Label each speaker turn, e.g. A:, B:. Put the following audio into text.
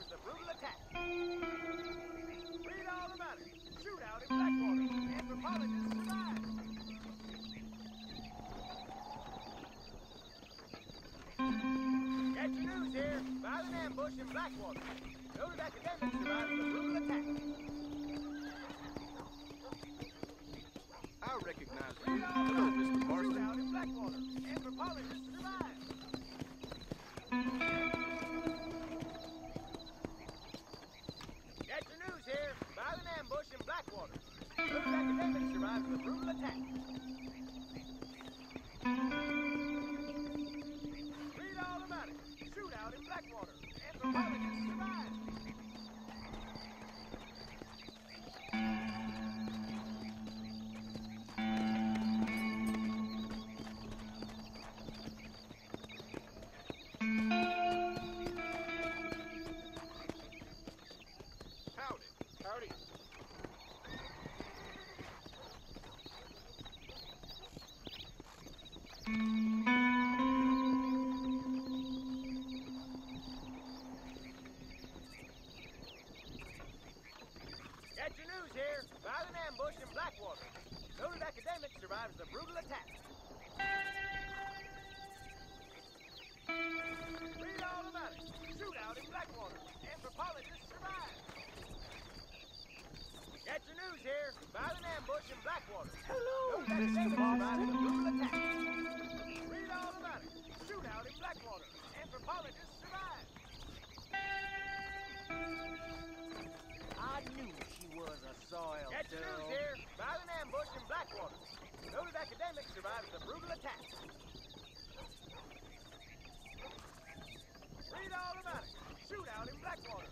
A: the brutal attack. Read all about it. Shootout in Blackwater. Anthropologists survive. Got your news here. Violent ambush in Blackwater. Noted academics survived the brutal attack.
B: I recognize you.
A: Read all
B: Hello,
A: about it.
B: Mr. Marston.
A: Shootout in Blackwater. Anthropologists survive. Got your news here. Violent ambush in Blackwater. Noted academics survived the brutal attack. Read all about it. Shootout in Blackwater. Anthropologists survive.
B: Howdy. Howdy.
A: Got your news here. Violent ambush in Blackwater. Noted academic survives the brutal attack. Read all about it. Shootout in Blackwater. Anthropologists survive. Got your news here. Violent ambush in Blackwater.
C: Hello,
A: Noted
C: Mr.
A: academic survives the
C: Marston.
A: brutal attack. Read all about it. Shootout in Blackwater. Anthropologists survive.
C: I knew she was a soil
A: Got your news here. Violent ambush in Blackwater. Noted academic survives the brutal attack. Read all about it. Shootout in Blackwater.